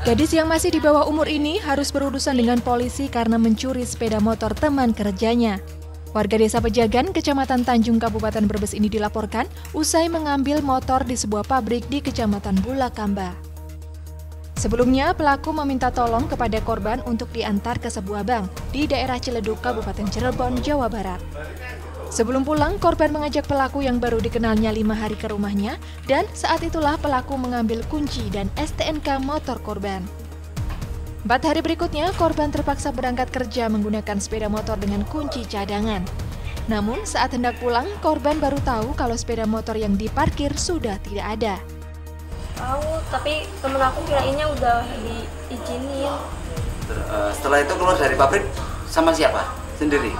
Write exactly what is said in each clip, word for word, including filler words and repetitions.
Gadis yang masih di bawah umur ini harus berurusan dengan polisi karena mencuri sepeda motor teman kerjanya. Warga Desa Pejagan, Kecamatan Tanjung, Kabupaten Brebes ini dilaporkan usai mengambil motor di sebuah pabrik di Kecamatan Bulakamba. Sebelumnya, pelaku meminta tolong kepada korban untuk diantar ke sebuah bank di daerah Ciledug, Kabupaten Cirebon, Jawa Barat. Sebelum pulang, korban mengajak pelaku yang baru dikenalnya lima hari ke rumahnya, dan saat itulah pelaku mengambil kunci dan S T N K motor korban. Empat hari berikutnya, korban terpaksa berangkat kerja menggunakan sepeda motor dengan kunci cadangan. Namun, saat hendak pulang, korban baru tahu kalau sepeda motor yang diparkir sudah tidak ada. Tahu, tapi temen aku kirainnya udah diizinin. Setelah itu keluar dari pabrik sama siapa? Sendiri?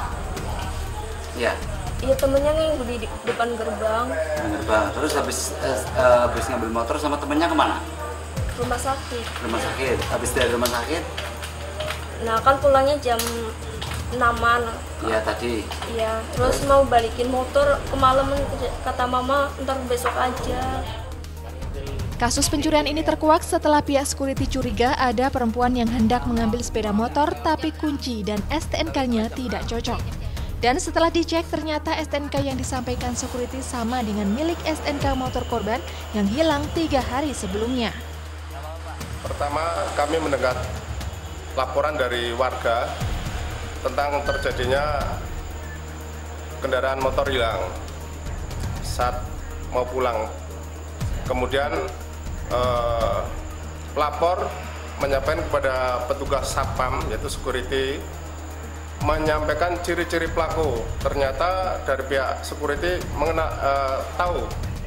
Ya. Iya, temennya nih di depan gerbang. Gerbang. Terus habis uh, habis ngambil motor sama temennya kemana? Rumah sakit. Rumah sakit. Habis dari rumah sakit? Nah, kan pulangnya jam enaman. Iya, tadi. Iya, terus mau balikin motor kemalaman, kata mama ntar besok aja. Kasus pencurian ini terkuak setelah pihak security curiga ada perempuan yang hendak mengambil sepeda motor tapi kunci dan S T N K-nya tidak cocok. Dan setelah dicek, ternyata S T N K yang disampaikan security sama dengan milik S T N K motor korban yang hilang tiga hari sebelumnya. Pertama, kami mendengar laporan dari warga tentang terjadinya kendaraan motor hilang saat mau pulang. Kemudian eh, pelapor menyampaikan kepada petugas Satpam, yaitu security, menyampaikan ciri-ciri pelaku. Ternyata dari pihak security mengena, uh, tahu.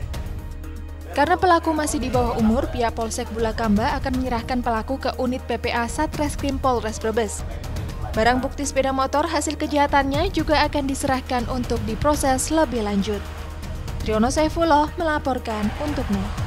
Karena pelaku masih di bawah umur, pihak Polsek Bulakamba akan menyerahkan pelaku ke unit P P A Satreskrim Polres Brebes. Barang bukti sepeda motor hasil kejahatannya juga akan diserahkan untuk diproses lebih lanjut. Triono Saifullah melaporkan untuk N E T.